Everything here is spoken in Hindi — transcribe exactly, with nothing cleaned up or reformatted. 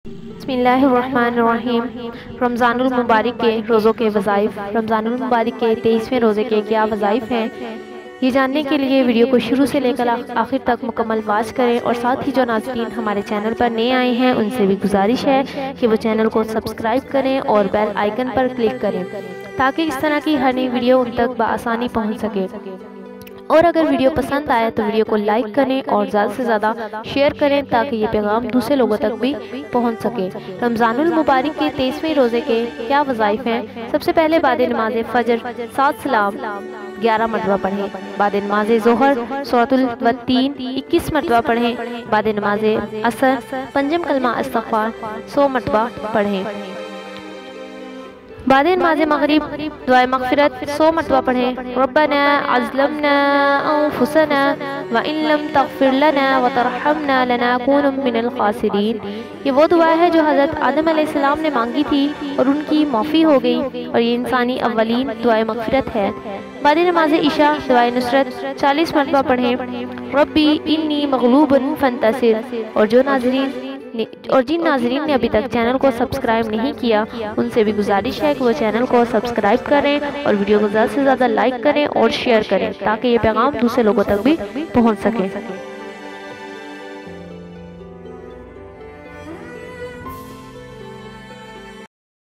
बिस्मिल्लाहिर्रहमानिर्रहीम। रमज़ानुल मुबारक के रोज़ों के वज़ाइफ। रमज़ानुल मुबारक के तेईसवें रोज़े के क्या वज़ाइफ हैं, ये जानने के लिए वीडियो को शुरू से लेकर आखिर तक मुकम्मल वॉच करें। और साथ ही जो नाज़रीन हमारे चैनल पर नए आए हैं उनसे भी गुजारिश है कि वो चैनल को सब्सक्राइब करें और बेल आइकन पर क्लिक करें ताकि इस तरह की हर नई वीडियो उन तक बआसानी पहुँच सके। और अगर वीडियो पसंद आए तो वीडियो को लाइक करें और ज़्यादा से ज़्यादा शेयर करें ताकि ये पैगाम दूसरे लोगों तक भी पहुंच सके। रमज़ानुल मुबारक के तेईसवें रोज़े के क्या वज़ाइफ हैं। सबसे पहले बाद नमाज फ़जर सात सलाम ग्यारह मरतबा पढ़ें। बाद नमाज ज़ोहर सूरतुल तीन इक्कीस मरतबा पढ़ें। बाद नमाज असर पंजम कलमा इस्तग़फ़ार सौ मरतबा पढ़ें। बाद नमाज मगरिब दुआए मग़फ़िरत सौ मरतबा पढ़ें। रब्बना अज़लमना अनफुसना व इन लम तग़फ़िर लना व तरहमना लनकून मिनल ख़ासिरीन। ये वो दुआ है जो हज़रत आदम अलैहिस्सलाम ने मांगी थी और उनकी माफ़ी हो गई, और ये इंसानी अव्वलीन दुआए मग़फ़िरत है। बाद नमाज इशा दुआए नुसरत चालीस मरतबा पढ़ें। रब्बी इन्नी मग़लूबुन फ़ंतसिर। और जो नाज़रीन और जिन नाज़रीन ने अभी तक चैनल को सब्सक्राइब नहीं किया उनसे भी गुजारिश है कि वो चैनल को सब्सक्राइब करें और वीडियो को ज़्यादा से ज़्यादा लाइक करें और शेयर करें ताकि ये पैगाम दूसरे लोगों तक भी पहुंच सके।